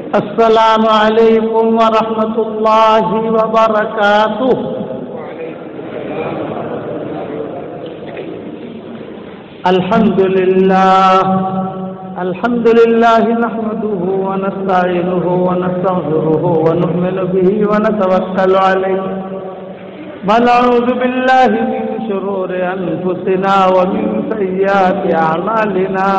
السلام علیکم ورحمۃ اللہ وبرکاتہ۔ الحمد للہ نحمده ونستعینه ونستغفره ونؤمن به ونتوکل علیہ ونعوذ باللہ من شرور انفسنا ومن سیئات اعمالنا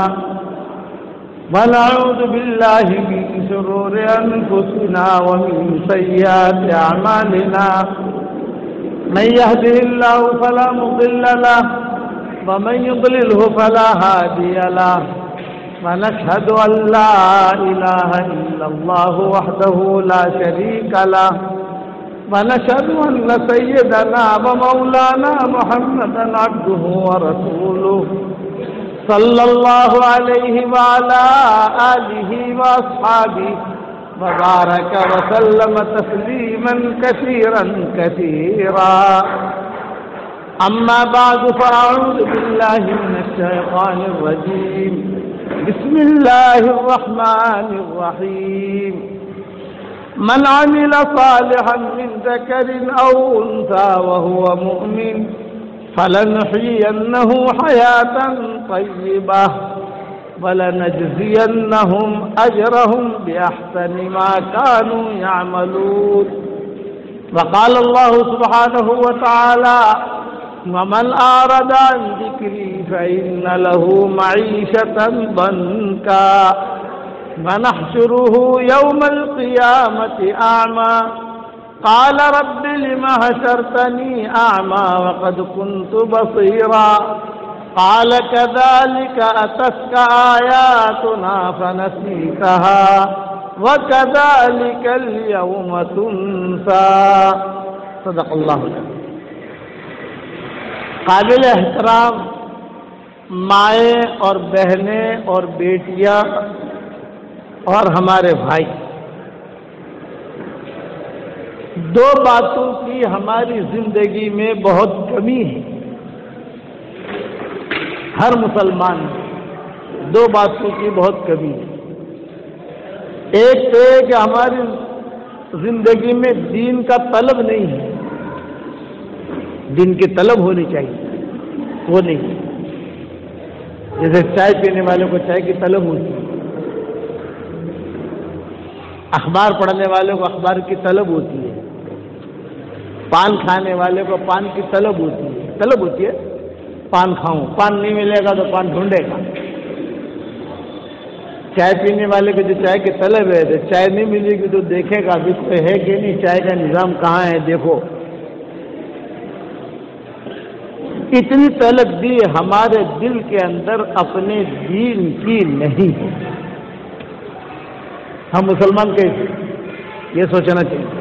ونعوذ باللہ من شرور انفسنا ومن سیئات اعمالنا من يهده الله فلا مضل له ومن يضلله فلا هادي له ونشهد أن لا إله إلا الله وحده لا شريك له ونشهد أن سيدنا ومولانا محمدا عبده ورسوله صلى الله عليه وعلى آله وأصحابه وبارك وسلم تسليما كثيرا كثيرا أما بعد فأعوذ بالله من الشيطان الرجيم بسم الله الرحمن الرحيم من عمل صالحا من ذكر أو أنثى وهو مؤمن فلنحيينه حياة طيبة ولنجزينهم أجرهم بأحسن ما كانوا يعملون وقال الله سبحانه وتعالى ومن أعرض عن ذكري فإن له معيشة ضنكا ونحشره يوم القيامة أعمى قال رب لم حشرتني أعمى وقد كنت بصيرا قال كذلك أتتك آياتنا فنسيتها وكذلك اليوم تنسى صدق الله العظيم۔ قابل احترام مائیں اور بہنیں اور بیٹیاں اور ہمارے بھائی، دو باتوں کی ہماری زندگی میں بہت کمی ہے۔ ہر مسلمان میں دو باتوں کی بہت کمی ہے۔ ایک تو ہے کہ ہماری زندگی میں دین کا طلب نہیں ہے، دین کی طلب ہونی چاہیے، وہ نہیں ہے۔ جیسے چائے پینے والوں کو چائے کی طلب ہوتی ہے، اخبار پڑھنے والوں کو اخبار کی طلب ہوتی ہے، پان کھانے والے کو پان کی طلب ہوتی ہے، پان کھاؤں، پان نہیں ملے گا تو پان ڈھونڈے گا۔ چائے پینے والے کو جو چائے کی طلب ہے، تو چائے نہیں ملے گی تو دیکھے گا ابھی کوئی ہے کہ نہیں، چائے کا نظام کہاں ہے دیکھو۔ اتنی طلب بھی ہمارے دل کے اندر اپنے دین کی نہیں ہے۔ ہم مسلمان کیسے، یہ سوچنا چاہیے،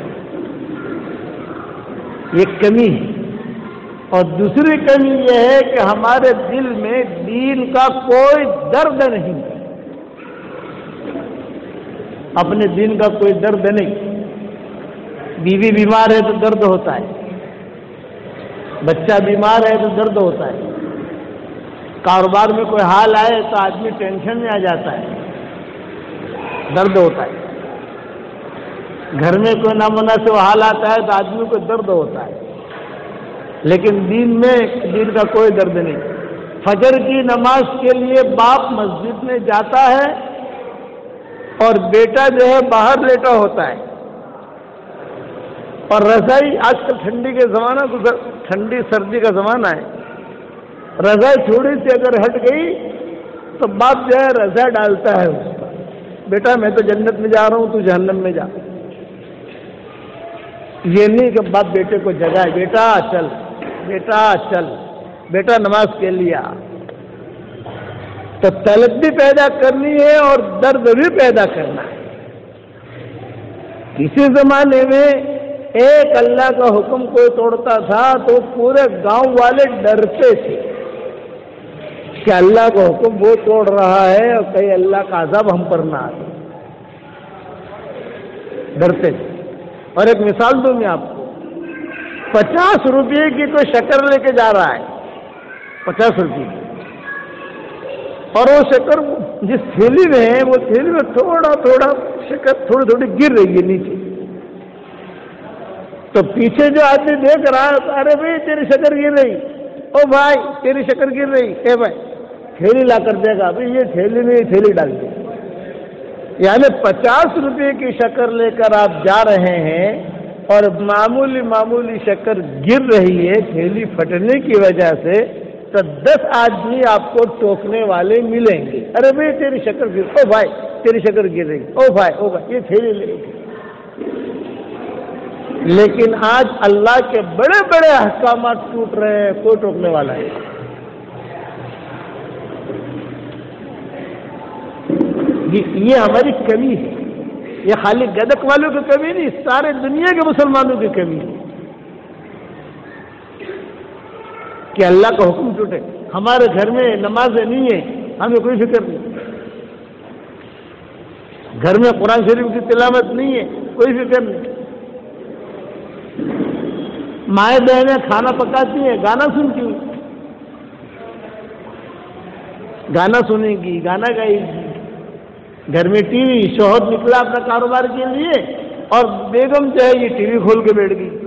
یہ کمی ہے۔ اور دوسری کمی یہ ہے کہ ہمارے دل میں دین کا کوئی درد نہیں، اپنے دین کا کوئی درد نہیں۔ بیوی بیمار ہے تو درد ہوتا ہے، بچہ بیمار ہے تو درد ہوتا ہے، کاروبار میں کوئی حال آئے تو آدمی ٹینشن میں آ جاتا ہے، درد ہوتا ہے، گھر میں کوئی نامناسب حال آتا ہے تو آدمی کو درد ہوتا ہے۔ لیکن دین میں دین کا کوئی درد نہیں۔ فجر کی نماز کے لیے باپ مسجد میں جاتا ہے اور بیٹا جو ہے باہر لیٹا ہوتا ہے، اور رضائی، آج کل ٹھنڈی کے زمانہ، ٹھنڈی سردی کا زمانہ ہے، رضائی تھوڑی سی اگر ہٹ گئی تو باپ جو ہے رضا ڈالتا ہے اس پر، بیٹا میں تو جنت میں جا رہا ہوں تو جہنم میں جا۔ یہ نہیں کہ باپ بیٹے کو جگائے، بیٹا چل، بیٹا چل، بیٹا نماز کے لیے آ۔ تو طلب بھی پیدا کرنی ہے اور درد بھی پیدا کرنا ہے۔ کسی زمانے میں ایک اللہ کا حکم کوئی توڑتا تھا تو پورے گاؤں والے ڈرتے تھے کہ اللہ کا حکم وہ توڑ رہا ہے اور کہیں اللہ کا عذاب ہم پر نہ آئے، ڈرتے تھے۔ اور ایک مثال دوں میں آپ کو، 50 روپے کی کوئی شکر لے کے جا رہا ہے، 50 روپے کی، اور وہ شکر جس تھیلی میں ہے وہ تھیلی میں تھوڑا تھوڑا शक्कर थोड़ी थोड़ी गिर रही है नीचे। तो पीछे जो आदमी देख रहा है, अरे भाई तेरी शक्कर गिर रही, ओ भाई तेरी शक्कर गिर रही, ए भाई थैली ला कर देगा, भाई ये थैली में थैली डाल दे। यानी 50 रुपये की शक्कर लेकर आप जा रहे हैं और मामूली शक्कर गिर रही है थैली फटने की वजह से, तो 10 आदमी आपको टोकने वाले मिलेंगे, अरे भाई तेरी शक्कर गिर, ओ भाई तेरी शक्कर गिर रही, ओ भाई ये थैली ले। लेकिन आज अल्लाह के बड़े बड़े अहकामात टूट रहे हैं, कोई टोकने वाला है। ये हमारी कमी है, ये खाली गदक वालों की कमी नहीं, सारे दुनिया के मुसलमानों की कमी है कि अल्लाह का हुक्म टूटे। हमारे घर में नमाजें नहीं है, हमें कोई फिक्र नहीं, घर में कुरान शरीफ की तिलावत नहीं है, कोई फिक्र नहीं। माएँ बहनें खाना पकाती हैं, गाना सुनती हैं, गाना सुनेगी, गाना गाएगी। घर में टीवी, शौहर निकला अपना कारोबार के लिए और बेगम जो है ये टीवी खोल के बैठ गई।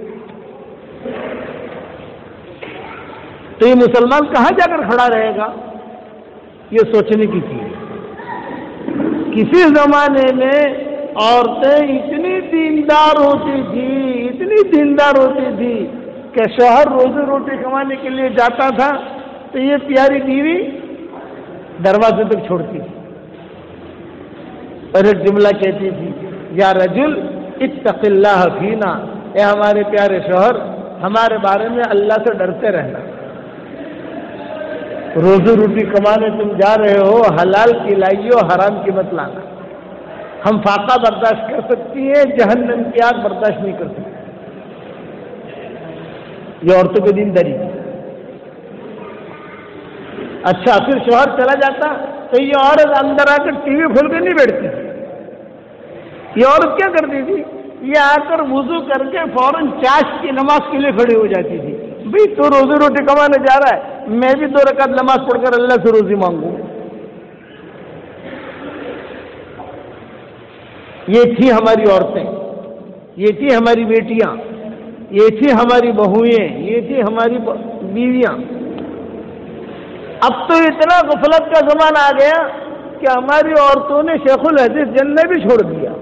तो ये मुसलमान कहाँ जाकर खड़ा रहेगा, ये सोचने की चीज है। किसी जमाने में औरतें इतनी दीनदार होती थी कि शौहर रोजी रोटी कमाने के लिए जाता था तो ये प्यारी बीवी दरवाजे तक छोड़ती थी और एक जुमला कहती थी, या रजुल इत्तक़िल्लाह फीना, ए हमारे प्यारे शौहर हमारे बारे में अल्लाह से डरते रहना। रोजी रोटी कमाने तुम जा रहे हो, हलाल की लाइयो, हराम की मत लाना। हम फाका बर्दाश्त कर सकती है, जहन्नम की आग बर्दाश्त नहीं कर सकती। ये औरतों की दीनदारी। अच्छा, फिर शौहर चला जाता तो ये औरत अंदर आकर टीवी खोल के नहीं बैठती। ये औरत क्या करती थी, ये आकर वुजू करके फौरन चाश की नमाज के लिए खड़ी हो जाती थी। भाई तो रोजी रोटी कमाने जा रहा है, मैं भी 2 रकात नमाज पढ़कर अल्लाह से रोजी मांगू। ये थी हमारी औरतें, ये थी हमारी बेटियां, ये थी हमारी बहुएं, ये थी हमारी बीवियां। अब तो इतना गफलत का जमाना आ गया कि हमारी औरतों ने शेखुल हदीस जन्नत भी छोड़ दिया।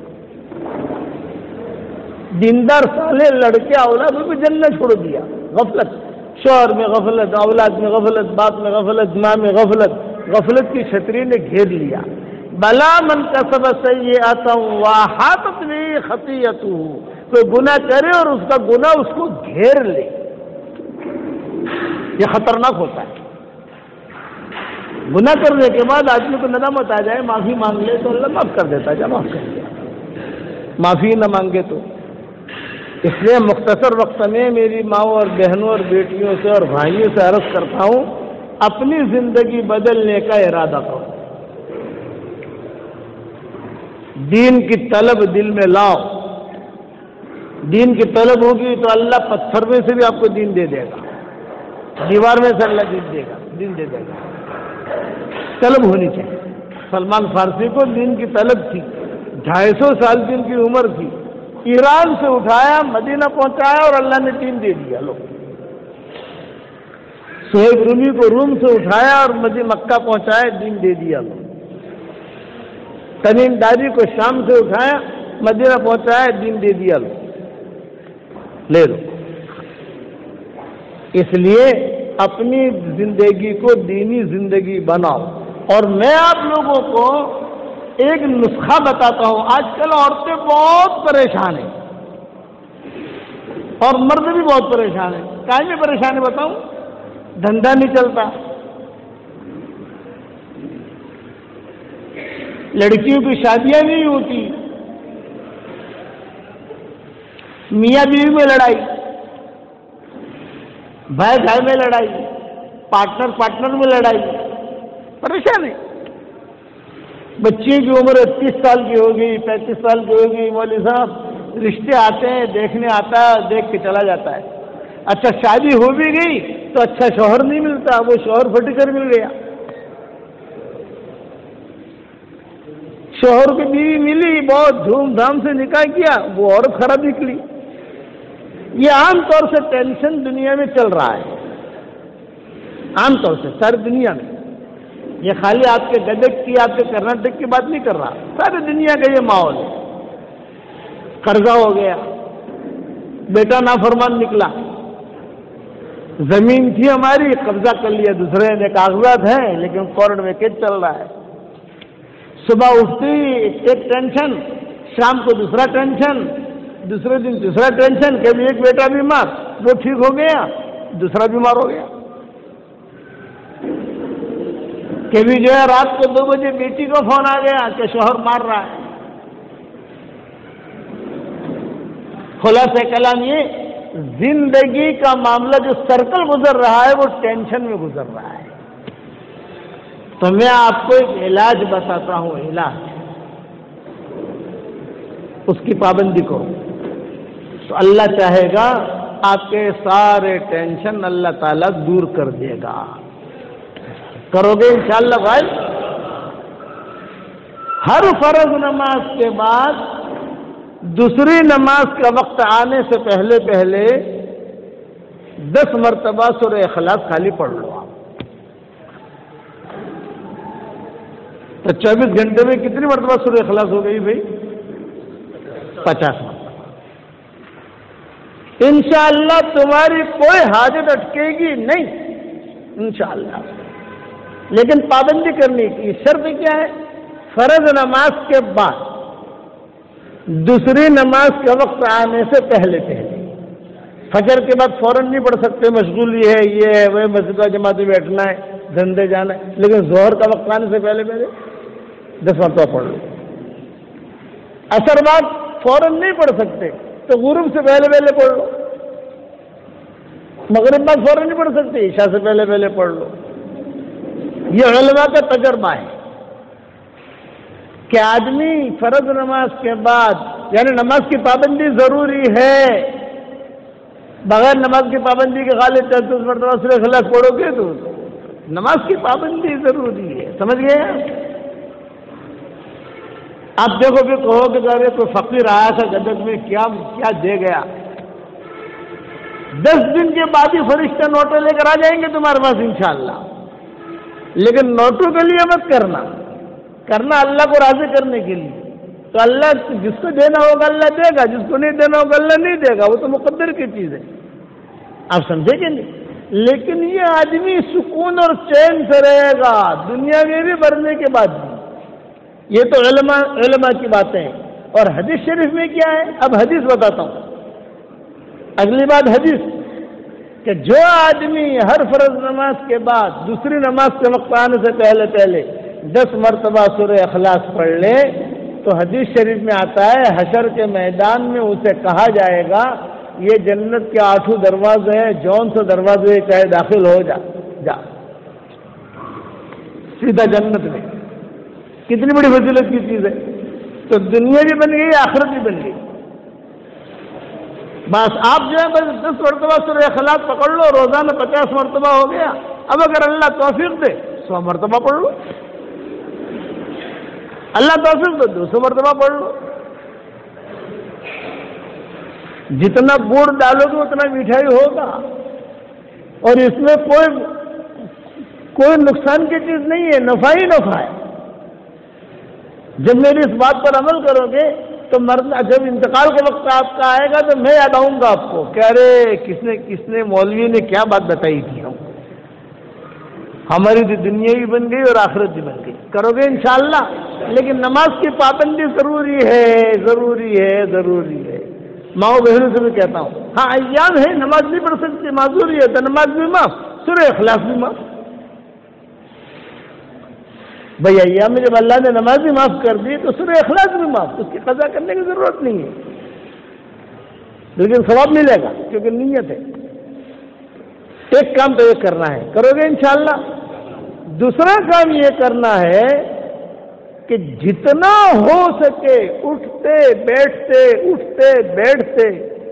दीनदार साले लड़के औलाद भी जन्नत छोड़ दिया। गफलत, शौहर में गफलत, औलाद में गफलत, बाप में गफलत, माँ में गफलत, गफलत की छतरी ने घेर लिया। बला मन कसब सय्यअतन वहातत बिही खतीयतुहु, कोई गुनाह करे और उसका गुनाह उसको घेर ले, ये खतरनाक होता है। गुनाह करने के बाद आदमी को नदामत आ जाए, माफी मांग ले तो अल्लाह माफ कर देता है, माफ कर दिया। माफी न मांगे तो। इसलिए मुख्तसर वक्त में मेरी माँओं और बहनों और बेटियों से और भाइयों से अर्ज करता हूँ, अपनी जिंदगी बदलने का इरादा करो। दीन की तलब दिल में लाओ। दीन की तलब होगी तो अल्लाह पत्थर में से भी आपको दीन दे देगा, दीवार में से अल्लाह दीन दे देगा। तलब होनी चाहिए। सलमान फारसी को दीन की तलब थी, 250 साल की उनकी उम्र थी। ईरान से उठाया, मदीना पहुंचाया और अल्लाह ने दीन दे दिया। लोग सुहेब रूमी को रूम से उठाया और मक्का पहुंचाया, दीन दे दिया। लोग तमीम दारी को शाम से उठाया, मदीना पहुंचाया, दीन दे दिया। लोग ले लो। इसलिए अपनी जिंदगी को दीनी जिंदगी बनाओ। और मैं आप लोगों को एक नुस्खा बताता हूं। आजकल औरतें बहुत परेशान हैं और मर्द भी बहुत परेशान हैं। काहे में परेशान है बताऊं? धंधा नहीं चलता, लड़कियों की शादियां नहीं होती, मियाँ बीवी में लड़ाई, भाई भाई में लड़ाई, पार्टनर में लड़ाई, परेशान है। बच्चे की उम्र 30 साल की होगी, 35 साल की होगी, मौलवी साहब रिश्ते आते हैं, देखने आता है, देख के चला जाता है। अच्छा शादी हो भी गई तो अच्छा शौहर नहीं मिलता, वो शौहर फट कर मिल गया। شوہر کی بیوی ملی، بہت دھوم دھام سے نکاح کیا، وہ عورت خراب نکلی. یہ عام طور سے ٹینشن دنیا میں چل رہا ہے، عام طور سے ساری دنیا میں. یہ خالی آپ کے گدک کی، آپ کے کرناٹک کی بات نہیں کر رہا، ساری دنیا کا یہ ماحول ہے. قرضہ ہو گیا، بیٹا نافرمان نکلا، زمین تھی ہماری قبضہ کر لیا دوسرے نے، کاغذات ہیں لیکن کورٹ میں کیس چل رہا ہے. صبح اٹھتی ایک ٹینشن، شام کو دوسرا ٹینشن، دوسرے دن تیسرا ٹینشن. کبھی ایک بیٹا بیمار، وہ ٹھیک ہو گیا، دوسرا بیمار ہو گیا. کبھی جو ہے رات کو 2 بجے بیٹی کو فون آ گیا کہ شوہر مار رہا ہے. خلاصہ کلام یہ، زندگی کا معاملہ جو سرکل گزر رہا ہے وہ ٹینشن میں گزر رہا ہے. تو میں آپ کو ایک علاج بتاتا ہوں، علاج. اس کی پابندی کرو تو اللہ چاہے گا آپ کے سارے ٹینشن اللہ تعالیٰ دور کر دے گا. کرو گے انشاءاللہ بھائی؟ ہر فرض نماز کے بعد دوسری نماز کا وقت آنے سے پہلے 10 مرتبہ سورہ اخلاص خالی پڑھ لو آپ. تو 24 گھنٹے میں کتنی مرتبہ سورہ اخلاص ہو گئی بھائی؟ 50 مرتبہ. انشاءاللہ تمہاری کوئی حاجت اٹکے گی نہیں انشاءاللہ. لیکن پابندی کرنے کی شرط کیا ہے؟ فرض نماز کے بعد دوسری نماز کا وقت آنے سے پہلے. فجر کے بعد فوراً نہیں پڑھ سکتے، مشغولی ہے، یہ ہے وہ، مسجد جماعت میں بیٹھنا ہے، دھندے جانا ہے. لیکن ظہر کا وقت آنے سے پہلے 10 مرتبہ پڑھ لو. عصر بعد فوراً نہیں پڑھ سکتے تو غروب سے پہلے پڑھ لو. مغرب بعد فوراً نہیں پڑھ سکتے، عشاء سے پہلے پڑھ لو. یہ علماء کا تجربہ ہے کہ آدمی فرض نماز کے بعد، یعنی نماز کی پابندی ضروری ہے، بغیر نماز کی پابندی کے خالی 33 مرتبہ سورہ اخلاص پڑھو گے تو نماز کی پابندی ضروری ہے. سمجھ گئے؟ آپ دیکھو کہ کہو کہ ارے کوئی فقیر آیا تھا گدک میں، کیا دے گیا. 10 دن کے بعد ہی فرشتہ نوٹیں لے کر آ جائیں گے تمہارے پاس انشاءاللہ. لیکن نوٹوں کے لیے مت کرنا اللہ کو راضی کرنے کے لیے. تو اللہ جس کو دینا ہوگا اللہ دے گا، جس کو نہیں دینا ہوگا اللہ نہیں دے گا. وہ تو مقدر کی چیز ہے، آپ سمجھے کہ نہیں؟ لیکن یہ آدمی سکون اور چین سے رہے گا دنیا میں بھی، مرنے کے بعد بھی. یہ تو علماء کی باتیں ہیں. اور حدیث شریف میں کیا ہے؟ اب حدیث بتاتا ہوں. اگلی بات حدیث کہ جو آدمی ہر فرض نماز کے بعد دوسری نماز کے وقت آنے سے پہلے 10 مرتبہ سورہ اخلاص پڑھ لے تو حدیث شریف میں آتا ہے حشر کے میدان میں اسے کہا جائے گا یہ جنت کے 8 دروازے ہیں، جون سے دروازے چاہے داخل ہو جا سیدھا جنت میں. کتنی بڑی فضیلت کی چیز ہے. تو دنیا بھی بن گئی، آخرت بھی بن گئی. بس آپ جو ہے بس 10 مرتبہ سورہ اخلاص پکڑ لو، روزانہ 50 مرتبہ ہو گیا. اب اگر اللہ توفیق دے 100 مرتبہ پڑھ لو، اللہ توفیق دے 200 مرتبہ پڑھ لو. جتنا گڑ ڈالو گے اتنا مٹھائی ہوگا، اور اس میں کوئی نقصان کی چیز نہیں ہے، نفع ہی نفع ہے. جب میری اس بات پر عمل کرو گے تو مرنا جب انتقال کا وقت آپ کا آئے گا تو میں یاد آؤں گا آپ کو کہ ارے کس نے مولوی نے کیا بات بتائی تھی. ہماری تو دنیا بھی بن گئی اور آخرت بھی بن گئی. کرو گے انشاءاللہ. لیکن نماز کی پابندی ضروری ہے. ماؤ بہنوں سے بھی کہتا ہوں، ہاں ایام ہے نماز نہیں پڑھ سکتے، معذوری ہے تو نماز بھی معاف، سورہ اخلاص بھی معاف. بھئی ایام میں جب اللہ نے نماز بھی معاف کر دی تو سورہ اخلاص بھی معاف، اس کی قضا کرنے کی ضرورت نہیں ہے. لیکن ثواب ملے گا کیونکہ نیت ہے. ایک کام تو یہ کرنا ہے، کرو گے انشاءاللہ. دوسرا کام یہ کرنا ہے کہ جتنا ہو سکے اٹھتے بیٹھتے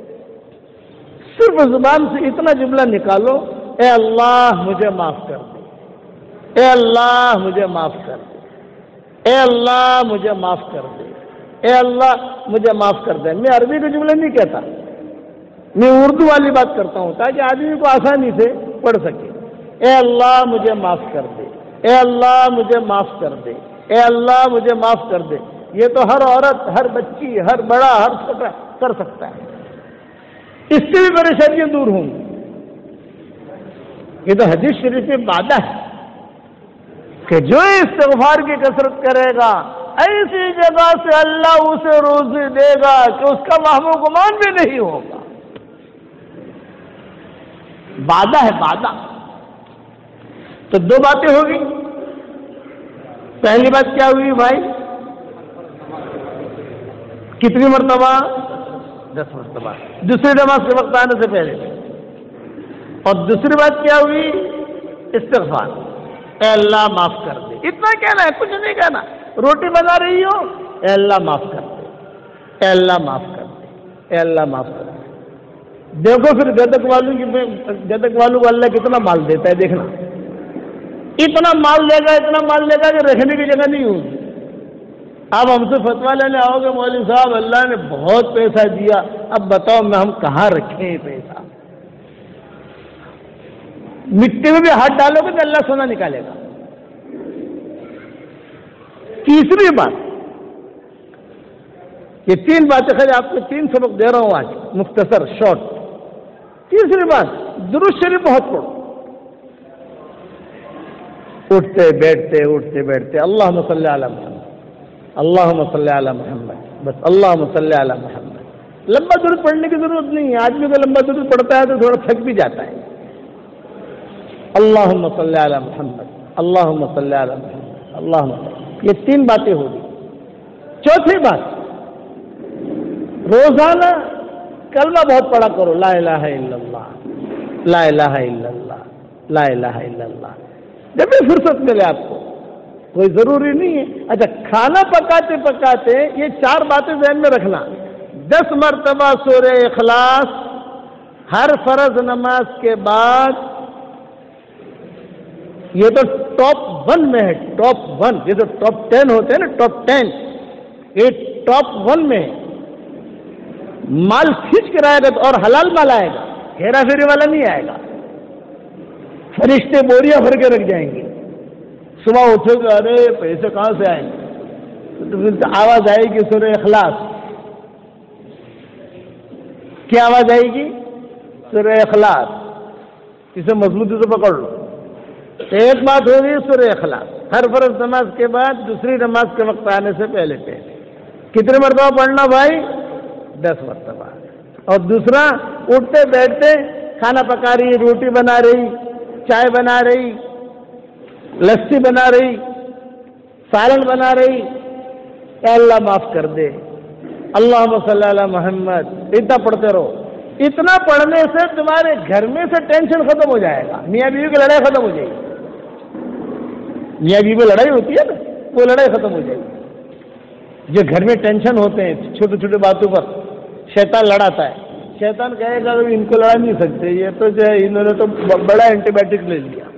صرف زبان سے اتنا جملہ نکالو، اے اللہ مجھے معاف کر دے، اے اللہ مجھے معاف کر دے، اے اللہ مجھے معاف کر دے، اے اللہ مجھے معاف کر دے۔ میں عربی کے جملے نہیں کہتا، میں اردو والی بات کرتا ہوں تاکہ آدمی کو آسانی سے پڑھ سکے۔ اے اللہ مجھے معاف کر دے، اے اللہ مجھے معاف کر دے، اے اللہ مجھے معاف کر دے۔ یہ تو ہر عورت، ہر بچی، ہر بڑا، ہر چھوٹا کر سکتا ہے، اس سے بھی پریشانیاں دور ہوں گی۔ یہ تو حدیث شریف میں وعدہ ہے کہ جو استغفار کی کثرت کرے گا ایسی جگہ سے اللہ اسے روزی دے گا کہ اس کا وہم و گمان بھی نہیں ہوگا۔ وعدہ ہے، وعدہ۔ تو دو باتیں ہوگی۔ پہلی بات کیا ہوئی بھائی؟ کتنی مرتبہ؟ 10 مرتبہ، دوسری نماز کے وقت آنے سے پہلے۔ اور دوسری بات کیا ہوئی؟ استغفار، اے اللہ معاف کر دے۔ اتنا کہنا ہے، کچھ نہیں کہنا۔ روٹی بنا رہی ہو، اے اللہ معاف کر دے، اے اللہ معاف کر دے، اے اللہ معاف کر دے۔ دیکھو پھر گدک والوں کو اللہ کتنا مال دیتا ہے، دیکھنا۔ اتنا مال دے گا، اتنا مال دے گا کہ رکھنے کی جگہ نہیں ہوگی۔ اب ہم سے فتویٰ لینے آؤ گے، مولوی صاحب اللہ نے بہت پیسہ دیا، اب بتاؤ میں ہم کہاں رکھیں یہ پیسہ؟ مٹی میں بھی ہاتھ ڈالو گے تو اللہ سونا نکالے گا۔ تیسری بات، یہ 3 باتیں خیر آپ کو 3 سبق دے رہا ہوں آج، مختصر شارٹ۔ تیسری بات، درود شریف بہت پڑھو، اٹھتے بیٹھتے اللہم صلی علی محمد، اللہم صلی علی محمد، بس اللہم صلی علی محمد۔ لمبا درود پڑھنے کی ضرورت نہیں ہے، آدمی کو لمبا درود پڑھتا ہے تو تھوڑا تھک بھی جاتا ہے۔ اللہم صلی علی محمد، اللہم صلی علی محمد، اللہم صلی۔ یہ 3 باتیں ہوگی۔ چوتھی بات، روزانہ کلمہ بہت پڑھا کرو، لا الہ الا اللہ، لا الہ الا اللہ، لا الہ الا اللہ، جب بھی فرصت ملے آپ کو، کوئی ضروری نہیں ہے۔ اچھا، کھانا پکاتے یہ 4 باتیں ذہن میں رکھنا۔ 10 مرتبہ سورہ اخلاص ہر فرض نماز کے بعد، یہ تو ٹاپ 1 میں ہے، ٹاپ 1۔ یہ تو ٹاپ 10 ہوتے ہیں نا، ٹاپ 10، یہ ٹاپ 1 میں ہے۔ مال کھینچ کر آئے گا اور حلال مال آئے گا، ہیرا پھیری والا نہیں آئے گا۔ فرشتے بوریاں بھر کے رکھ جائیں گے، صبح اٹھو گے ارے پیسے کہاں سے آئیں گے، تو پھر آواز آئے گی سورہ اخلاص۔ کیا آواز آئے گی؟ سورہ اخلاص۔ اسے مضبوطی سے پکڑ لو۔ تو ایک بات ہوگی سورہ اخلاص ہر فرض نماز کے بعد، دوسری نماز کے وقت آنے سے پہلے۔ کتنے مرتبہ پڑھنا بھائی؟ 10 مرتبہ۔ اور دوسرا، اٹھتے بیٹھتے کھانا پکا رہی، روٹی بنا رہی، چائے بنا رہی، لسی بنا رہی، سالن بنا رہی، اے اللہ معاف کر دے، اللہم صلی علی محمد، اتنا پڑھتے رہو۔ اتنا پڑھنے سے تمہارے گھر میں سے ٹینشن ختم ہو جائے گا، میاں بیوی کی لڑائی ختم ہو جائے گی۔ میاں بیوی میں لڑائی ہوتی ہے نا، وہ لڑائی ختم ہو جائے گی۔ جو گھر میں ٹینشن ہوتے ہیں چھوٹی چھوٹی باتوں پر، شیطان لڑاتا ہے۔ شیطان کہے گا ان کو لڑا نہیں سکتے، یہ تو جو ہے انہوں نے تو بڑا اینٹی بایوٹک لے لیا،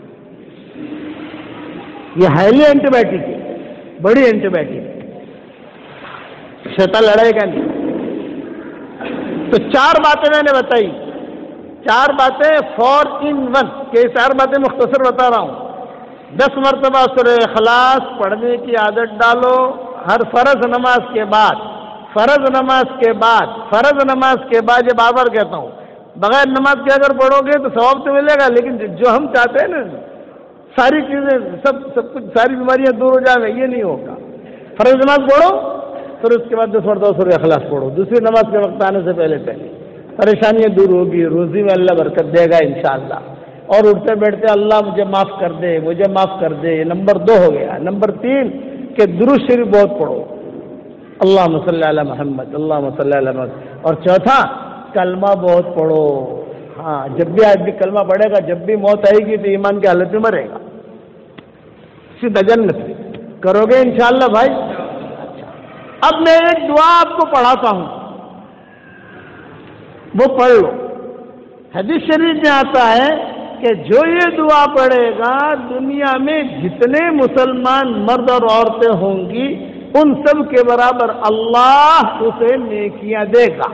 یہ ہائیلی اینٹی بایوٹک ہے، بڑی اینٹی بایوٹک۔ شیطان لڑائے گا نہیں۔ تو 4 باتیں میں نے بتائی، 4 باتیں 4 in 1، کہ 4 باتیں مختصر بتا رہا ہوں۔ 10 مرتبہ سورہ اخلاص پڑھنے کی عادت ڈالو ہر فرض نماز کے بعد، فرض نماز کے بعد، فرض نماز کے بعد۔ یہ بار بار کہتا ہوں، بغیر نماز کے اگر پڑھو گے تو ثواب تو ملے گا، لیکن جو ہم چاہتے ہیں نا ساری چیزیں سب کچھ، ساری بیماریاں دور ہو جائیں، یہ نہیں ہوگا۔ فرض نماز پڑھو، پھر اس کے بعد 10 مرتبہ سورہ اخلاص پڑھو، دوسری نماز کے وقت آنے سے پہلے پریشانیاں دور ہوگی، روزی میں اللہ برکت دے گا انشاءاللہ۔ اور اٹھتے بیٹھتے اللہ مجھے معاف کر دے، مجھے معاف کر دے، یہ نمبر 2 ہو گیا۔ نمبر 3 کہ درود شریف بہت پڑھو، اللہم صلی علی محمد، اللہم صلی علی محمد۔ اور چوتھا، کلمہ بہت پڑھو۔ ہاں، جب بھی آدمی کلمہ پڑھے گا، جب بھی موت آئے گی تو ایمان کی حالت میں مرے گا، سیدھا جنت میں کرو گے انشاءاللہ بھائی۔ اب میں ایک دعا آپ کو پڑھاتا ہوں، وہ پڑھ لو۔ حدیث شریف میں آتا ہے کہ جو یہ دعا پڑھے گا دنیا میں جتنے مسلمان مرد اور عورتیں ہوں گی ان سب کے برابر اللہ اسے نیکیاں دے گا۔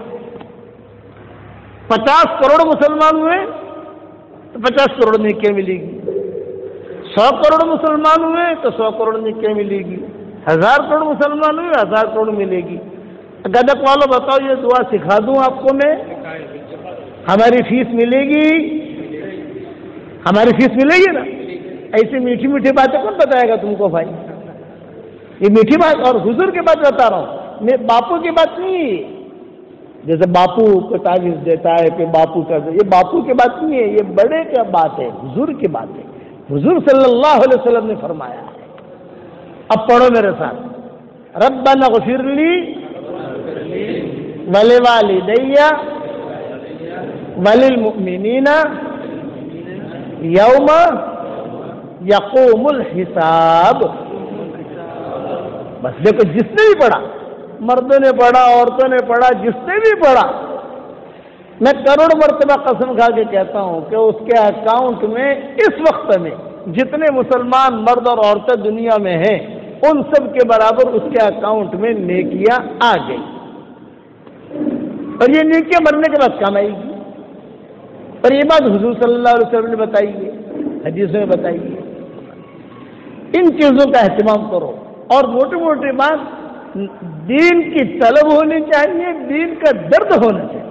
50 کروڑ مسلمان ہوئے تو 50 کروڑ نیکیاں ملے گی، 100 کروڑ مسلمان ہوئے تو 100 کروڑ نیکیاں ملے گی، 1000 کروڑ مسلمان ہوئے 1000 کروڑ ملے گی۔ گدک والوں بتاؤ یہ دعا سکھا دوں آپ کو میں؟ ہماری فیس ملے گی؟ ہماری فیس ملے گی نا؟ ایسی میٹھی میٹھی باتیں کون بتائے گا تم کو بھائی؟ یہ میٹھی بات اور حضور کی بات بتا رہا ہوں، میں باپو کی بات نہیں، جیسے باپو کو تعویذ دیتا ہے کہ باپو کا، یہ باپو کی بات نہیں ہے، یہ بڑے کی بات ہے، حضور کی بات ہے۔ حضور صلی اللہ علیہ وسلم نے فرمایا ہے۔ اب پڑھو میرے ساتھ، ربنا اغفر لی ولوالدی وللمؤمنین یوم یقوم الحساب۔ بس دیکھو، جس نے بھی پڑھا، مردوں نے پڑھا، عورتوں نے پڑھا، جس نے بھی پڑھا، میں کروڑ مرتبہ قسم کھا کے کہتا ہوں کہ اس کے اکاؤنٹ میں اس وقت میں جتنے مسلمان مرد اور عورتیں دنیا میں ہیں ان سب کے برابر اس کے اکاؤنٹ میں نیکیاں آ گئی، اور یہ نیکیاں مرنے کے بعد کام آئے گی۔ اور یہ بات حضور صلی اللہ علیہ وسلم نے بتائی ہے، حدیثوں میں بتائی ہے۔ ان چیزوں کا اہتمام کرو، اور موٹی موٹی بات، دین کی طلب ہونی چاہیے، دین کا درد ہونا چاہیے۔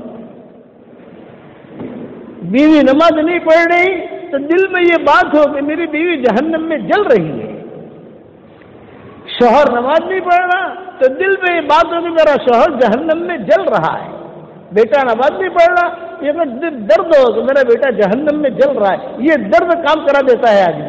بیوی نماز نہیں پڑھ رہی تو دل میں یہ بات ہو کہ میری بیوی جہنم میں جل رہی ہے، شوہر نماز نہیں پڑھ رہا تو دل میں یہ بات ہو کہ میرا شوہر جہنم میں جل رہا ہے، بیٹا نماز نہیں پڑھ رہا یہ درد ہو کہ میرا بیٹا جہنم میں جل رہا ہے۔ یہ درد کام کرا دیتا ہے آدمی۔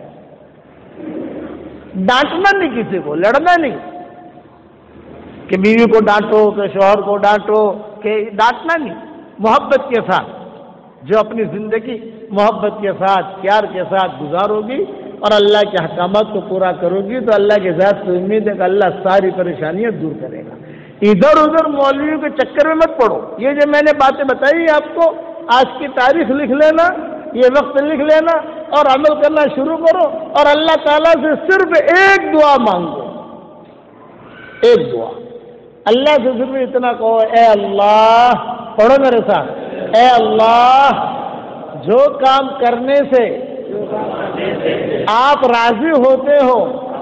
ڈانٹنا نہیں کسی کو، لڑنا نہیں کہ بیوی کو ڈانٹو کہ شوہر کو ڈانٹو، کہ ڈانٹنا نہیں، محبت کے ساتھ جو اپنی زندگی محبت کے ساتھ پیار کے ساتھ گزارو گی اور اللہ کے احکامات کو پورا کرو گی تو اللہ کے ذات سے امید ہے کہ اللہ ساری پریشانیاں دور کرے گا۔ ادھر ادھر مولویوں کے چکر میں مت پڑو۔ یہ جو میں نے باتیں بتائی آپ کو، آج کی تاریخ لکھ لینا، یہ وقت لکھ لینا اور عمل کرنا شروع کرو، اور اللہ تعالیٰ سے صرف ایک دعا مانگو، ایک دعا۔ اللہ سے صرف اتنا کہو، اے اللہ، پڑھو میرے ساتھ، اے اللہ، جو کام کرنے سے آپ راضی ہوتے ہو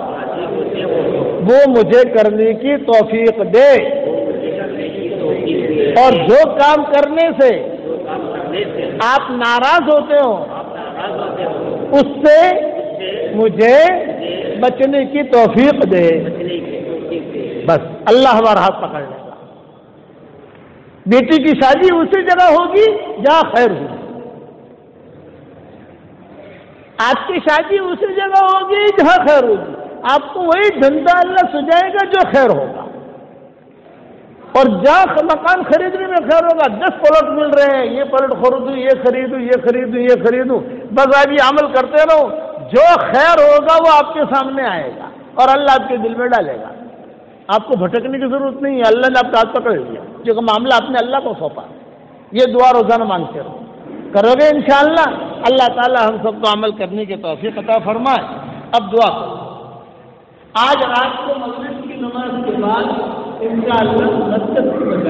وہ مجھے کرنے کی توفیق دے، اور جو کام کرنے سے آپ ناراض ہوتے ہو اس سے مجھے بچنے کی توفیق دے۔ بس اللہ ہمارا ہاتھ پکڑ لے گا۔ بیٹی کی شادی اسی جگہ ہوگی جہاں خیر ہوگی، آپ کی شادی اسی جگہ ہوگی جہاں خیر ہوگی، آپ کو وہی دھندا اللہ سجائے گا جو خیر ہوگا، اور جہاں مکان خریدنے میں خیر ہوگا 10 پلاٹ مل رہے ہیں، یہ پلاٹ خریدوں، یہ خریدوں، یہ خریدوں، یہ خریدوں، بس آپ یہ عمل کرتے رہو، جو خیر ہوگا وہ آپ کے سامنے آئے گا اور اللہ آپ کے دل میں ڈالے گا۔ آپ کو بھٹکنے کی ضرورت نہیں ہے، اللہ نے آپ کا ہاتھ پکڑ لیا، جو معاملہ آپ نے اللہ کو سونپا۔ یہ دعا روزانہ مانگتے رہو، کرو گے انشاءاللہ اللہ تعالی ہم سب کو عمل کرنے کی توفیق عطا فرمائے۔ اب دعا کرو۔ آج رات کو مغرب کی نماز کے بعد انشاءاللہ مسجد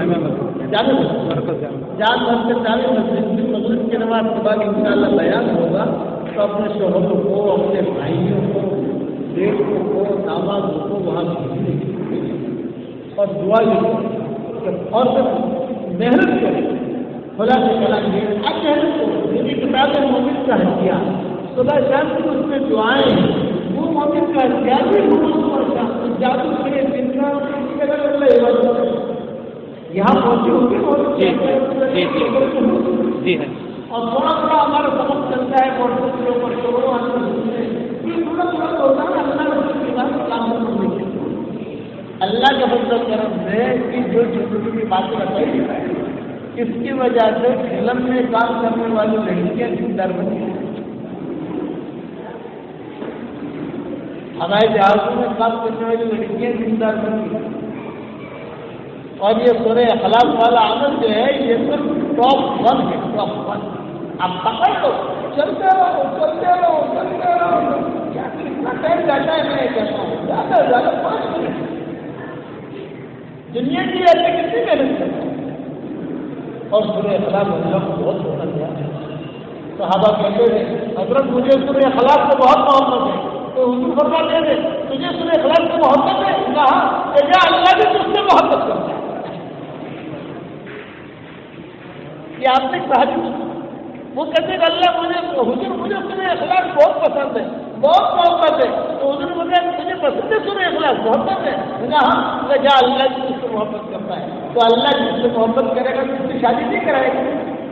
مغرب کی نماز کے بعد انشاءاللہ بیان ہوگا، تو اپنے شوہروں کو، اپنے بھائیوں کو، بیٹوں کو، دامادوں کو وہاں بھیجیں اور دعا لکھیں اور پھر محنت کریں خدا سے کلام دیں۔ اب محنت کرو، میری کتاب مومن کا ہتھیار صبح شام کی اس میں دعائیں ہیں، وہ مومن کا ہتھیار بھی جادو کرے دن کا یہاں پہنچے ہوگی اور تھوڑا تھوڑا ہمارا سبق چلتا ہے واٹسپ کے اوپر تھوڑا تھوڑا ہوتا ہے اللہ کے بعد کام کرنے کے اللہ کے فضل و کرم سے کہ جو چھوٹی چھوٹی باتیں بتائی اس کی وجہ سے فلم میں کام کرنے والی لڑکیاں زندہ بنی ہیں، ہمارے جہازوں میں کام کرنے والی لڑکیاں زندہ بنی ہیں، اور یہ سورہ اخلاق والا عمل جو ہے یہ صرف ٹاپ 1 ہے، ٹاپ 1۔ اب پکڑ لو، چلتے رہو چلتے رہو چلتے رہو، کیا کتنا ٹائم جاتا ہے میں کہتا ہوں زیادہ سے زیادہ 5 منٹ، دنیا کی ایسے کتنی محنت کرتا ہے. اور سورہ اخلاص اللہ کو بہت پسند ہے. صحابہ کہتے ہیں حضرت مجھے سورہ اخلاص سے بہت محبت ہے، تو حضور فرماتے ہیں تجھے سورہ اخلاص سے محبت ہے؟ کہا کہ کیا اللہ بھی تجھ سے محبت کرتا ہے. یہ آپ نے صحابی وہ کہتے ہیں اللہ حضور مجھے سورہ اخلاص بہت پسند ہے، بہت محبت ہے. تو حضور بولے مجھے پسند ہے سورہ اخلاص، محبت ہے؟ کہا کیا اللہ بھی تجھ سے محبت کرتا ہے؟ تو اللہ جس سے محبت کرے گا تو اس کی شادی نہیں کرائے گا،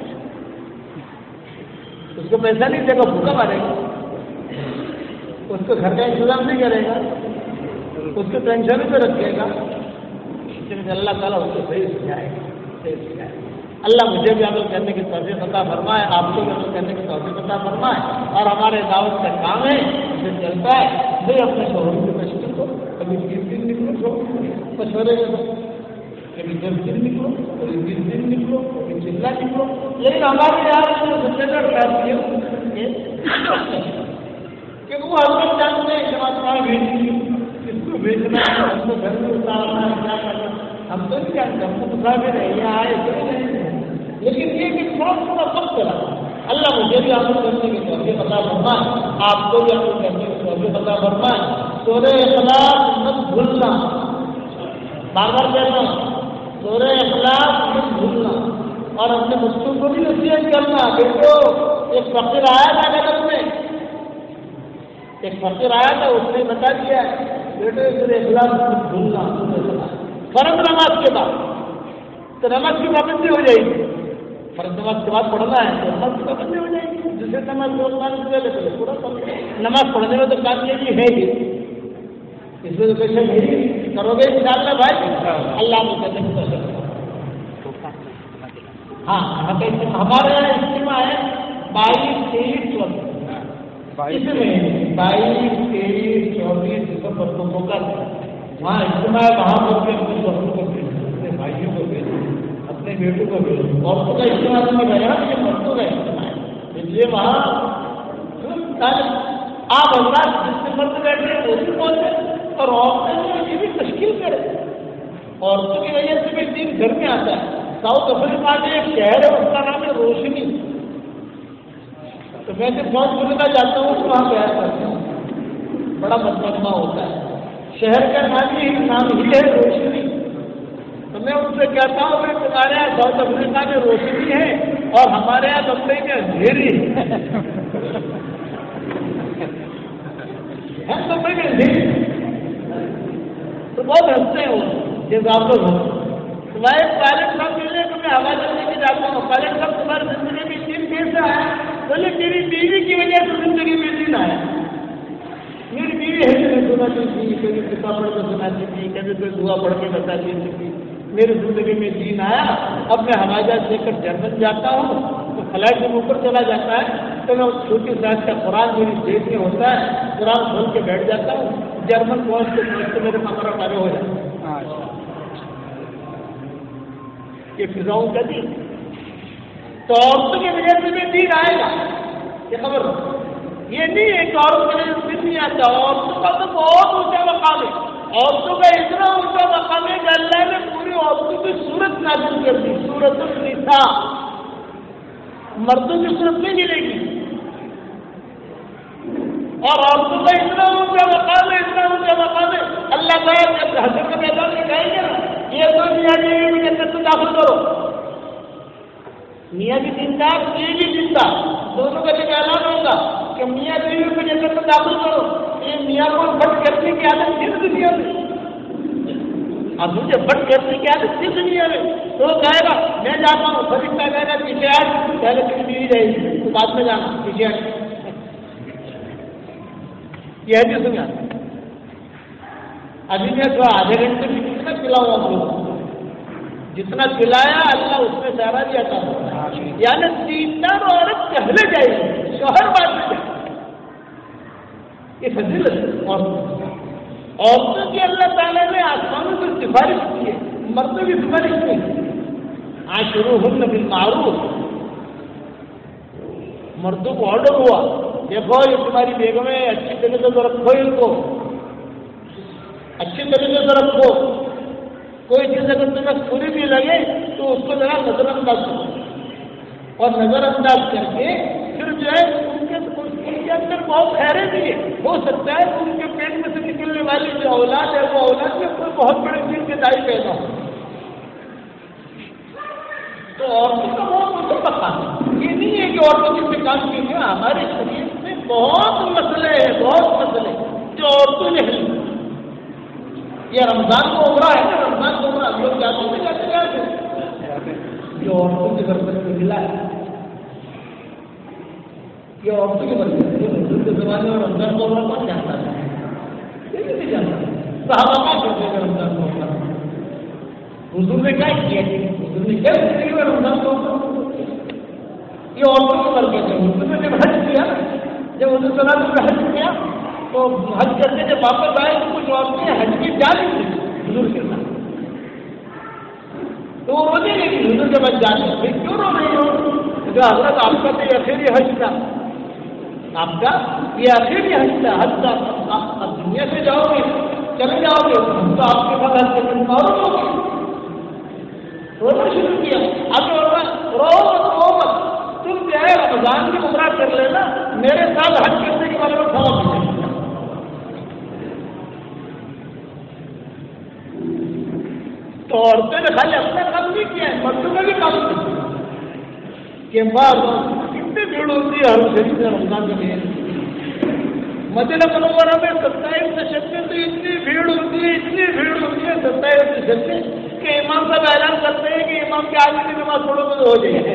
اس کو پیسہ نہیں دے گا، بھوکا مارے گا، اس کو گھر کا انتظام نہیں کرے گا، اس کو ٹینشن پہ رکھے گا. اللہ تعالیٰ اس کو صحیح سکھائے گا، صحیح سکھائے گا. اللہ مجھے بھی عمل کرنے کی توفیق عطا فرمائے، آپ کو بھی عمل کرنے کی توفیق عطا فرمائے. اور ہمارے دعوت کا کام ہے اسے چلتا ہے بھائی اپنے شوہر کی مشکل کو کبھی 30 دن نکلو مشورے کے ساتھ، کبھی 10 دن نکلو، کبھی 20 دن نکلو، کبھی چلا نکلو. لیکن ہمارے یہاں کہ وہ حضرت جانتے ہیں جماعت بھیجنی کس کو بھیجنا ہے، ہم کو گھر میں اتارنا ہے، کیا کرنا ہم تو نہیں جانتے. ہم کو مسافر ہے یہاں آئے تو نہیں، لیکن یہ کہ تھوڑا تھوڑا وقت چلا. اللہ مجھے بھی عمل کرنے کی توفیق عطا فرمائے، آپ کو بھی عمل کرنے کی توفیق عطا فرمائے. سورہ اخلاص مت بھولنا، بار بار کہتا ہوں سورہ اخلاص مت بھولنا. اور اپنے بچوں کو بھی نصیحت کرنا. بیٹو ایک فقیر آیا تھا جگت میں، ایک فقیر آیا تھا، اس نے بتا دیا بیٹے سورہ اخلاص مت بھولنا. فرض نماز کے بعد تو نماز کی پابندی ہو جائے گی، فرض نماز کے بعد پڑھنا ہے تو نماز کی پابندی ہو جائے گی. دوسرے نماز پورا نماز پڑھنے میں تو کامیابی ہے ہی، اس میں تو کوئی شک نہیں کرو گے انشاءاللہ بھائی. اللہ کو کہتے ہیں ہاں ہمارے یہاں اجتماع ہے 22، 23، 24 اس میں 22، 23، 24 دسمبر کو کر وہاں اجتماع ہے. وہاں پر بھی اپنے بہنوں کو بھیجو، اپنے بھائیوں کو بھیجو، اپنے بیٹوں کو بھیجو. عورتوں کا اجتماع نہیں رہا، یہ مردوں کا اجتماع ہے، اس لیے وہاں آپ اللہ جس سے مرد بیٹھے ہیں وہ بھی پہنچے اور عورتیں یہ بھی تشکیل کرے. عورتوں کی وجہ سے بھی دین گھر میں آتا ہے. ساؤتھ افریقہ میں ایک شہر ہے اس کا نام ہے روشنی. تو میں جب ساؤتھ افریقہ جاتا ہوں تو وہاں گیا کرتا ہوں، بڑا مجمع ہوتا ہے. شہر کا نام ہی ہے روشنی. تو میں ان سے کہتا ہوں کہ تمہارے یہاں ساؤتھ افریقہ میں روشنی ہے اور ہمارے یہاں بمبئی میں اندھیری ہے. بمبئی میں اندھیری تو بہت ہنستے ہیں وہ جزاک اللہ. تمہارے پائلٹ صاحب ملنے کو میں ہوا چلنے کے جاتا ہوں. پائلٹ صاحب تمہاری زندگی میں دن کیسے آیا؟ بولے میری بیوی کی وجہ سے زندگی میں دن آیا. میری بیوی ہے جو سناتی تھی، کبھی کتاب پڑھ کے سناتی تھی، کبھی کوئی دعا پڑھ کے بتاتی تھی. میری زندگی میں دین آیا. اب میں ہوائی جہاز لے کر جرمن جاتا ہوں تو فلائٹ جب اوپر چلا جاتا ہے تو میں اس چھوٹی سائز کا قرآن میری جیب میں ہوتا ہے، قرآن کھول کے بیٹھ جاتا ہوں. جرمن پہنچتے میرے کمرہ ڈالے ہو جاتا ہے. یہ فضاؤں کا دین. تو عورتوں کی وجہ سے بھی دین آئے گا، یہ خبر. یہ نہیں ہے کہ عورت کی وجہ سے دین نہیں آتا. عورتوں کا تو بہت اونچا مقام ہے. عورتوں کا اتنا اونچا مقام ہے کہ اللہ نے پوری عورتوں کی صورت نازل کر دی، سورۃ النساء. مردوں کی صورت نہیں ملے گی. اور عورتوں کا اتنا اونچا مقام ہے، اتنا اونچا مقام ہے. اللہ تعالیٰ جب حضرت کا میدان دکھائیں گے نا، یہ تو میاں بیوی کو جنت میں داخل کرو. میاں بھی دیندار، بیوی بھی دیندار، دونوں کا جب اعلان ہوگا کہ میاں بیوی کو جنت میں داخل کرو. یہ میاں کو بٹ کرنے کی عادت کس دنیا میں؟ اب مجھے بٹ کرنے کی عادت کس دنیا میں؟ تو کہے گا میں جاتا ہوں، فرشتہ کہے گا پیچھے آج، پہلے تیری بیوی جائے گی تو بعد میں جانا پیچھے آج. یہ ہے جس میں ابھی میں تو آدھے گھنٹے میں کتنا پلاؤں ہم لوگ، جتنا پلایا اللہ اس میں سارا بھی آتا ہے. یعنی دیندار عورت پہلے جائے گی، شوہر بعد میں جائے گی. یہ فضیلت ہے. عورتوں کی اللہ تعالیٰ نے آسمانوں کی سفارش کی ہے، مردوں کی سفارش نہیں. عاشروہن بالمعروف. मर्दों को ऑर्डर हुआ, देखो ये तुम्हारी बेगम है, अच्छी तरीके से रखो, इनको अच्छी तरीके से रखो, कोई चीज अगर तुम्हें बुरी भी लगे तो उसको जरा नजरअंदाज करो, और नजरअंदाज करके फिर जो है उनके अंदर बहुत खैरे भी है, हो सकता है उनके पेट में से निकलने वाली जो औलाद है वो औलाद में कोई बहुत बड़े चीज के दाई पैदा हो। तो औरतों का बहुत पता है, ये नहीं है कि औरतों किससे काम कीजिए, हमारे शरीर में बहुत मसले हैं, बहुत मसले जो औरतों ने हल। ये रमजान को उमरा है ना, रमजान को उमरा लोग जाते हैं, ये औरतों की बरकत में मिला है, ये औरतों की बरकत है। हुजूर के ज़माने में रमजान को उमरा कौन जानता था? ये नहीं जानता, सहाबा क्या करते थे रमजान को उमरा? हुजूर ने क्या किया? हुजूर ने क्या जिंदगी में रमजान को उमरा? ये औरतों की बरकत है। हुजूर ने जब हज किया, जब हुजूर सल्लल्लाहु अलैहि वसल्लम हज किया तो हज करके जब वापस आए तो कुछ औरतें हज की जा रही थी हुजूर के साथ, तो वो रोने लगी। हुजूर जब हज जाने, भाई क्यों रो रही हो? जो हजरत आपका तो ये आखिरी हज था, आपका ये आखिरी हज था, हज था, आप दुनिया से जाओगे, चले जाओगे, तो आपके साथ हज करके और रोगे। रोना शुरू किया, अब रो मत, तुम जो है रमजान की उमरा कर लेना, मेरे साथ हज करने के बारे में खबर नहीं। तो औरतें ने खाली अपना काम नहीं किया है, मर्दों ने भी काम किया कि बाद कितनी भीड़ होती है हर शरीर में रमजान के लिए। मदीना मुनव्वरा में 27 दशक में तो इतनी भीड़ होती है, इतनी भीड़ होती है 27 दशक में कि इमाम साहब ऐलान करते हैं कि इमाम के आगे की नमाज पढ़ो तो हो जाए।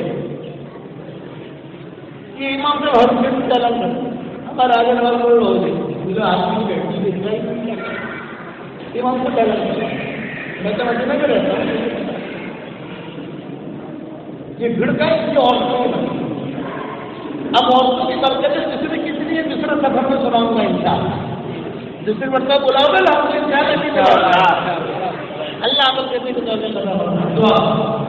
ये इमाम साहब हर शरीर से ऐलान करते हैं, हमारे आगे नमाज पढ़ो हो जाए, पूरा आदमी बैठी इमाम साहब ऐलान करते हैं। मैं तो मदीना में रहता हूँ, ये भीड़ का ये औरतों की, अब औरतों की बरकत है दूसरी कितनी है, दूसरा सफर में सुनाऊंगा इंशाअल्लाह, दूसरी मरतबा बुलाओगे ना हमने अल्लाह अमल करने को दुआ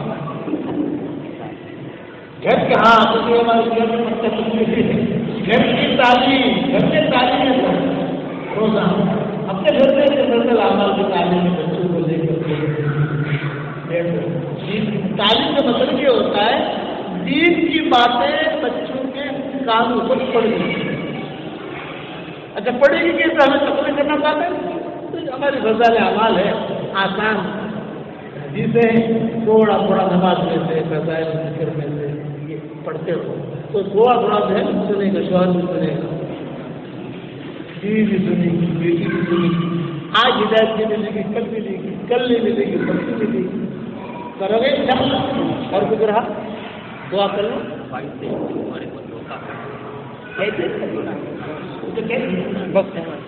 घर के, हाँ तो ये हमारे घर में पत्ते घर की तालीम, घर के तालीम है रोजा अपने घर में अमल की तालीम में बच्चों को लेकर तालीम का मतलब ये होता है दीन की बातें बच्चों के कान ऊपर पड़ गई। अच्छा पड़ेगी कैसे, हमें तकलीफ करना चाहते हैं तो हमारी फज़ाइल अमाल है आसान, जिसे थोड़ा थोड़ा नमाज में से फज़ाइल जिक्र में से ये पढ़ते हो तो थोड़ा थोड़ा जो है सुनेगा, शौहर भी सुनेगा, बीवी भी सुनेगी, बेटी भी सुनेगी, आज हिदायत भी मिलेगी, कल मिलेगी, कल नहीं मिलेगी, परसों मिलेगी, करोगे इंशाअल्लाह। और कुछ रहा दुआ कर लो कैसे बस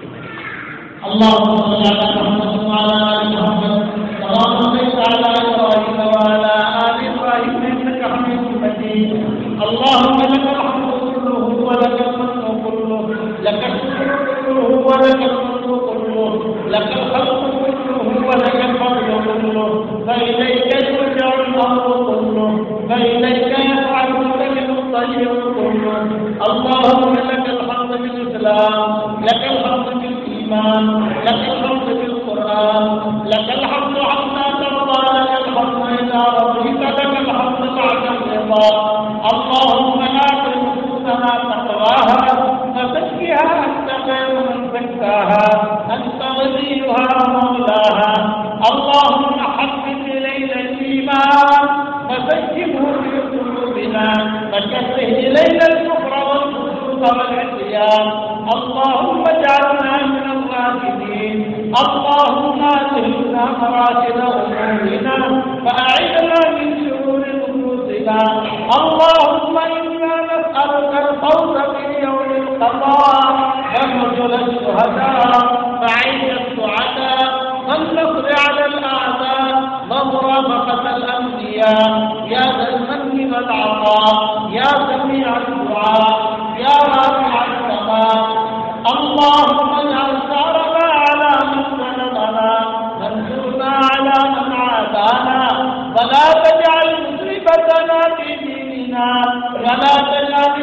اللهم لك الحمد بالإسلام، لك الحمد بالإيمان، لك الحمد بالقرآن، لك الحمد حتى ترضى، لك الحمد إذا رضيت، لك الحمد بعد الرضا. اللهم آت نفوسنا تقواها وزكها أنت خير من زكاها، أنت وليها ومولاها. اللهم حبب إلينا الإيمان وزينه في قلوبنا وكره إلينا الكفر والفسوق والعصيان. اللهم اجعلنا من الراشدين. اللهم ألهمنا مراشد أمورنا وأعذنا من شرور نفوسنا. اللهم إنا نسألك الفوز في يوم القضاء ونزل الشهداء وعيش السعداء والنصر على الأعداء ومرافقة الأنبياء يا ذا المن والعطاء يا سميع الدعاء يا رافع السماء. اللهم اجعل ثارنا على من ظلمنا وانصرنا على من عادانا ولا تجعل مصيبتنا في ديننا ولا تجعل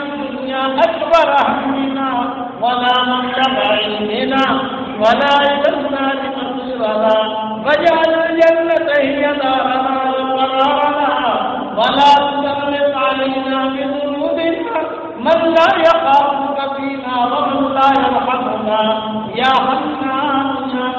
الدنيا أكبر همنا ولا مبلغ علمنا ولا إلى النار مصيرنا واجعل الجنة هي دارنا وقرارنا ولا تسلط علينا بذنوبنا من لا يخافك فينا ومن لا يرحمنا يا حنان يا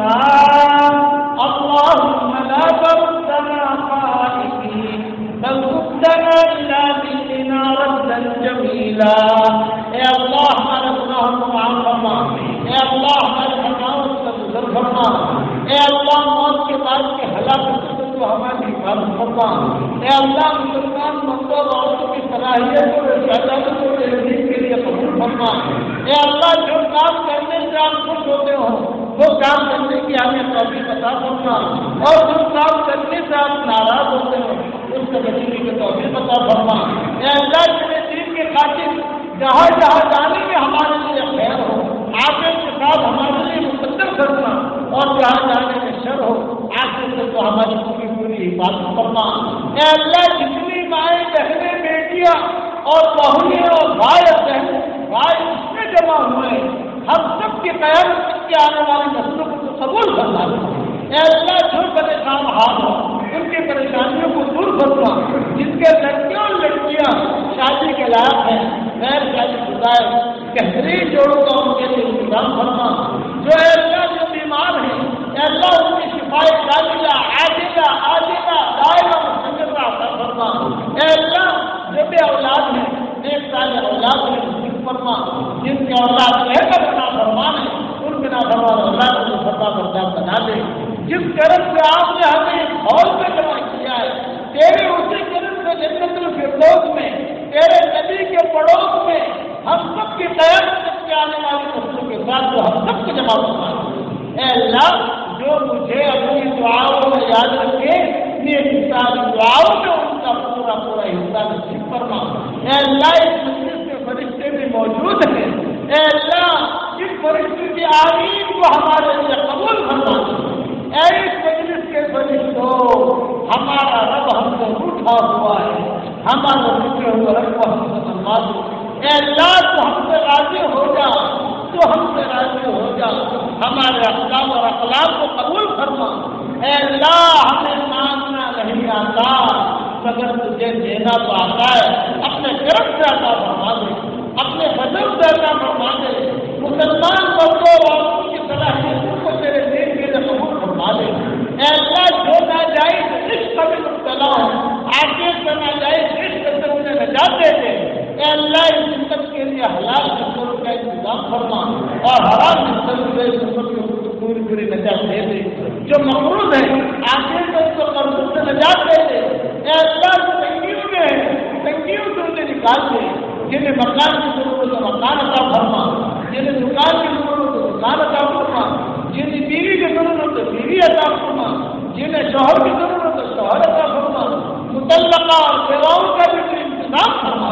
منان اللهم لا تردنا خائفين بل ردنا إلى ديننا ردا جميلا. اے اللہ ہمارے گناہوں کو معاف فرما، اے اللہ ہمارے خطاؤں سے گزر فرما، اے اللہ موت کے بعد کی ہلاکت سے تو ہماری حفاظت فرما، اے اللہ مسلمان مردوں اور عورتوں کی صلاحیت اور اجازت کو تیرے دین کے لیے قبول فرما. اے اللہ جو کام کرنے سے آپ خوش ہوتے ہو وہ کام کرنے کی ہمیں توفیق عطا فرما، اور جو کام کرنے سے آپ ناراض ہوتے ہو اس سے بچنے کی توفیق عطا فرما. اے اللہ تیرے دین کے خاطر جہاں جہاں جانے میں ہمارے لیے خیر ہو آگے کے ساتھ ہمارے لیے مقدر کرنا، اور جہاں جانے میں شر ہو آگے سے تو ہماری پوری پوری حفاظت کرنا. اے اللہ جتنی مائیں بہنیں بیٹیاں اور بہنیں اور بھائی اس میں جمع ہوئے ہم سب کی قیادت تک کے آنے والی نسلوں کو قبول کرنا. اے اللہ جو پریشان حال ہو ان کی پریشانیوں کو دور کرنا، جن کے لڑکیوں اور لڑکیاں شادی کے لائق ہیں غیر شادی شدہ بہترین جوڑوں کا ان کے لیے انتظام کرنا. جو اے اللہ جو بیمار ہیں اے اللہ ان کی شفائے کاملہ عاجلہ دائمہ مستمرہ عطا فرما. اے اللہ جو بے اولاد ہیں ایک سال اولاد میں نصیب فرما، جن کے اولاد رہ کر بنا فرمان ہے ان بنا فرمان اولاد کو فرما بردار بنا دے. جس کرم سے آپ نے ہمیں ہال میں جمع کیا ہے تیرے اسی کرم سے جنت الفردوس میں تیرے نبی کے پڑوس میں ہم سب کی قیادت تک کے آنے والی نسلوں کے ساتھ جو ہم سب کو جمع فرما. اے اللہ جو مجھے اپنی دعاؤں میں یاد رکھے میری ساری دعاؤں میں ان کا پورا حصہ نصیب فرما. اے اللہ اس مجلس میں فرشتے بھی موجود ہیں، اے اللہ اس فرشتے کی آمین کو ہمارے لیے قبول فرما. اے اس مجلس کے فرشتوں ہمارا رب ہم سے روٹھا ہوا ہے، ہمارا روٹھے ہوا رب کو ہم سے فرما دو. اے اللہ تو ہم سے راضی ہو جا، تو ہم سے راضی ہو جا، ہمارے احکام اور اخلاق کو قبول فرما. اے اللہ ہمیں مانگنا نہیں آتا مگر تجھے دینا تو آتا ہے، اپنے کرم سے عطا فرما دے، اپنے فضل سے عطا فرما دے. مسلمان مردوں اور عورتوں کی صلاحیتوں کو تیرے دین کے لیے قبول فرما دے. اے اللہ جو ناجائز عشق میں مبتلا ہو آگے سے ناجائز عشق سے انہیں نجات دے دے. اے اللہ اس امت کے لیے حلال رزق کا انتظام فرما اور حرام رزق سے امت کو پوری نجات دے دے. جو مقروض ہے آگے سے اس کو قرض سے نجات دے دے. اے اللہ جو تنگیوں میں ہے تنگیوں سے انہیں نکال دے. جنہیں مکان کی ضرورت ہے مکان عطا فرما، جنہیں دکان کی ضرورت ہے دکان عطا فرما، جنہیں بیوی کی ضرورت ہے بیوی عطا فرما، جنہیں شوہر کی ضرورت ہے شوہر عطا فرما. مطلقہ اور بیواؤں کا بھی انتظام فرما،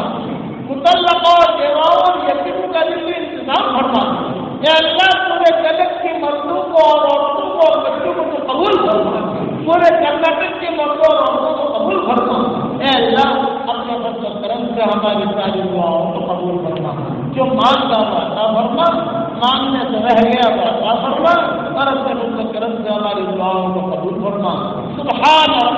مطلقہ اور بیواؤں اور یتیموں کا بھی انتظام فرما. اے اللہ پورے جگت کی مردوں کو اور عورتوں کو اور بچوں کو تو قبول فرما، پورے کرناٹک کے مردوں اور عورتوں کو قبول فرما. اے اللہ اپنے فضل و کرم سے ہماری ساری دعاؤں کو قبول فرما. جو مانگا وہ عطا فرما، مانگنے سے رہ گیا وہ عطا فرما، اور اپنے فضل و کرم سے ہماری دعاؤں کو قبول فرما. سبحان